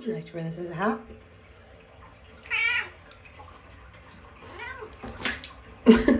Would you like to wear this as a hat?